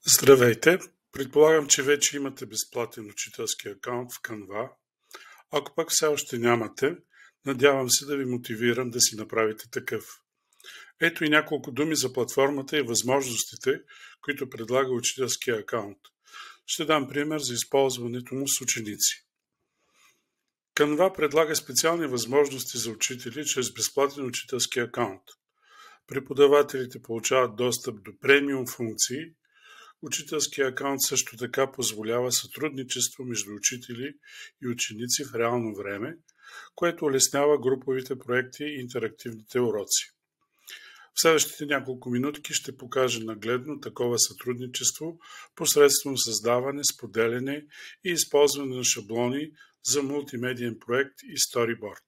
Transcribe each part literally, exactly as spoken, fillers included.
Здравейте! Предполагам, че вече имате безплатен учителски акаунт в Canva. Ако пък все още нямате, надявам се да ви мотивирам да си направите такъв. Ето и няколко думи за платформата и възможностите, които предлага учителския акаунт. Ще дам пример за използването му с ученици. Canva предлага специални възможности за учители чрез безплатен учителски акаунт. Преподавателите получават достъп до премиум функции. Учителският акаунт също така позволява сътрудничество между учители и ученици в реално време, което улеснява груповите проекти и интерактивните уроци. В следващите няколко минутки ще покажа нагледно такова сътрудничество посредством създаване, споделяне и използване на шаблони за мултимедиен проект и сториборд.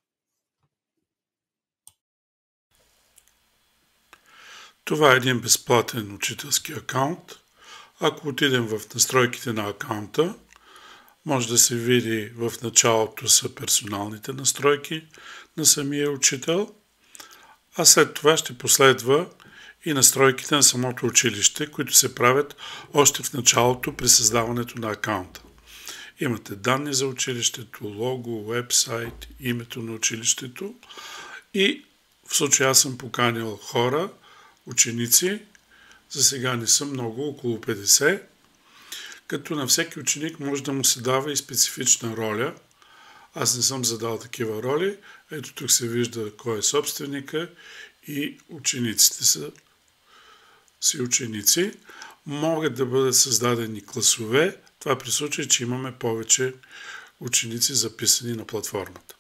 Това е един безплатен учителски акаунт. Ако отидем в настройките на акаунта, може да се види в началото са персоналните настройки на самия учител, а след това ще последва и настройките на самото училище, които се правят още в началото при създаването на акаунта. Имате данни за училището, лого, уебсайт, името на училището и в случая аз съм поканил хора, ученици, за сега не са много, около петдесет, като на всеки ученик може да му се дава и специфична роля. Аз не съм задал такива роли. Ето тук се вижда кой е собственика и учениците са си ученици. Могат да бъдат създадени класове, това при случай, че имаме повече ученици записани на платформата.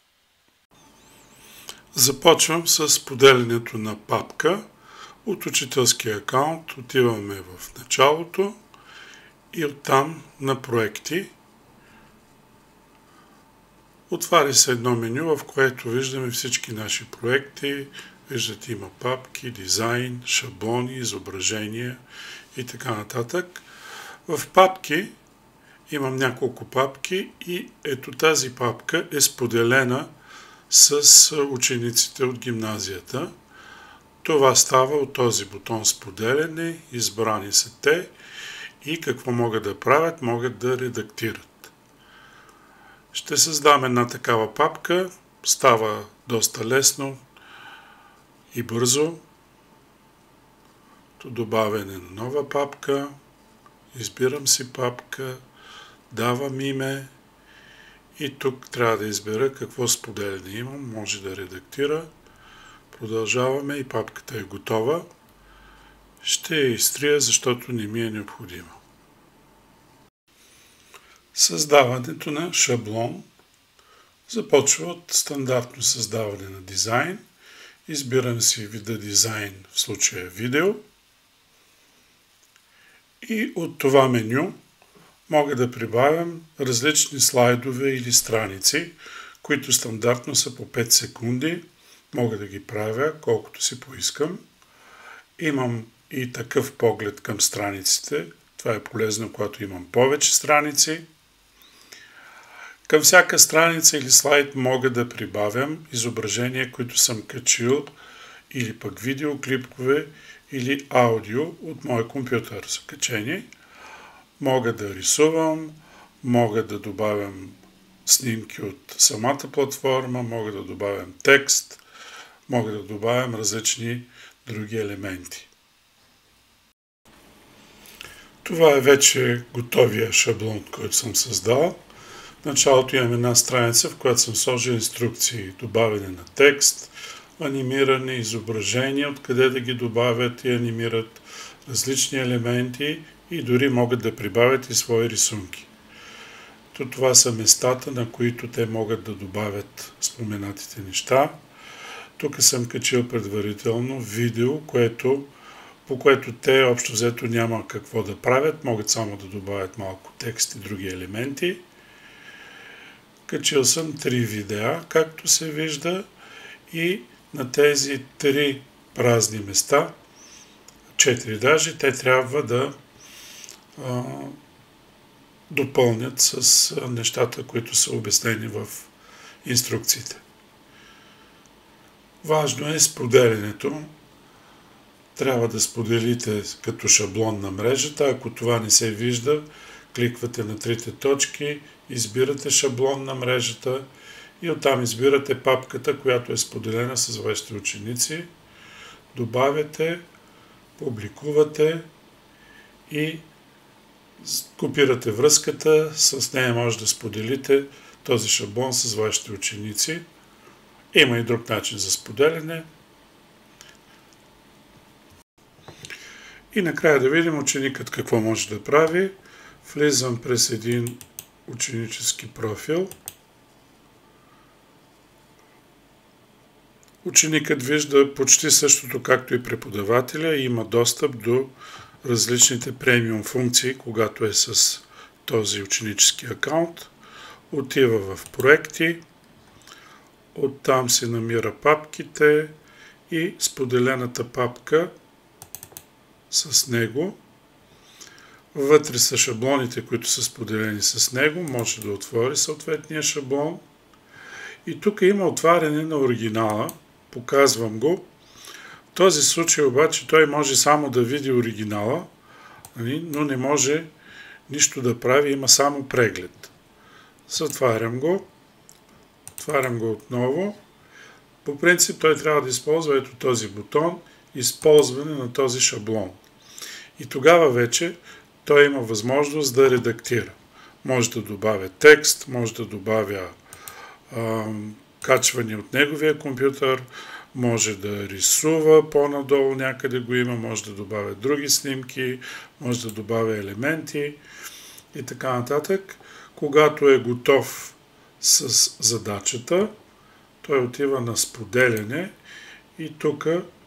Започвам с поделянето на папка. От учителския акаунт отиваме в началото и оттам на проекти. Отваря се едно меню, в което виждаме всички наши проекти. Виждате, има папки, дизайн, шаблони, изображения и така нататък. В папки имам няколко папки и ето тази папка е споделена с учениците от гимназията. Това става от този бутон споделяне, избрани са те и какво могат да правят? Могат да редактират. Ще създам една такава папка, става доста лесно и бързо. То добавяне на нова папка, избирам си папка, давам име и тук трябва да избера какво споделяне имам, може да редактира. Продължаваме и папката е готова. Ще я изтрия, защото не ми е необходимо. Създаването на шаблон започва от стандартно създаване на дизайн. Избирам си вида дизайн, в случая видео. И от това меню мога да прибавям различни слайдове или страници, които стандартно са по пет секунди. Мога да ги правя колкото си поискам. Имам и такъв поглед към страниците. Това е полезно, когато имам повече страници. Към всяка страница или слайд мога да прибавям изображения, които съм качил, или пък видеоклипове или аудио от моя компютър са качени. Мога да рисувам, мога да добавям снимки от самата платформа, мога да добавям текст, мога да добавям различни други елементи. Това е вече готовия шаблон, който съм създал. В началото имам една страница, в която съм сложил инструкции, добавяне на текст, анимиране, изображения, откъде да ги добавят и анимират различни елементи и дори могат да прибавят и свои рисунки. То това са местата, на които те могат да добавят споменатите неща. Тук съм качил предварително видео, което, по което те общо взето няма какво да правят, могат само да добавят малко текст и други елементи. Качил съм три видеа, както се вижда, и на тези три празни места, четири даже, те трябва да а, допълнят с нещата, които са обяснени в инструкциите. Важно е споделянето. трябва да споделите като шаблон на мрежата. Ако това не се вижда, кликвате на трите точки, избирате шаблон на мрежата и оттам избирате папката, която е споделена с вашите ученици. Добавяте, публикувате и копирате връзката. С нея може да споделите този шаблон с вашите ученици. Има и друг начин за споделяне. И накрая да видим ученикът какво може да прави. Влизам през един ученически профил. Ученикът вижда почти същото, както и преподавателя, и има достъп до различните премиум функции, когато е с този ученически акаунт. Отива в проекти, оттам се намира папките и споделената папка с него. Вътре са шаблоните, които са споделени с него. Може да отвори съответния шаблон. И тук има отваряне на оригинала. Показвам го. В този случай обаче той може само да види оригинала, но не може нищо да прави. Има само преглед. Затварям го. Отварям го отново. По принцип той трябва да използва ето този бутон използване на този шаблон. И тогава вече той има възможност да редактира. Може да добавя текст, може да добавя а, качване от неговия компютър, може да рисува по-надолу някъде го има, може да добавя други снимки, може да добавя елементи и така нататък. Когато е готов с задачата, той отива на споделяне и тук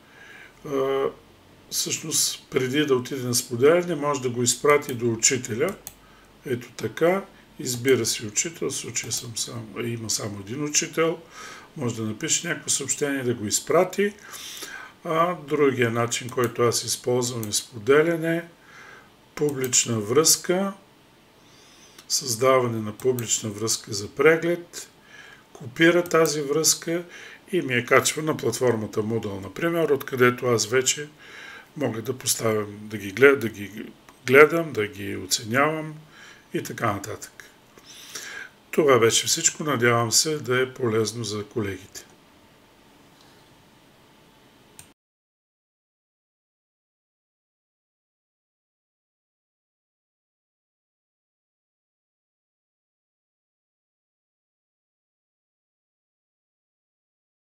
всъщност преди да отиде на споделяне може да го изпрати до учителя. Ето така, избира си учител, в случая съм само, има само един учител, може да напише някакво съобщение да го изпрати. А другия начин, който аз използвам е споделяне, публична връзка, създаване на публична връзка за преглед, копира тази връзка и ми я качва на платформата Moodle, например, откъдето аз вече мога да поставям, да ги, глед, да ги гледам, да ги оценявам и така нататък. Това беше всичко. Надявам се да е полезно за колегите.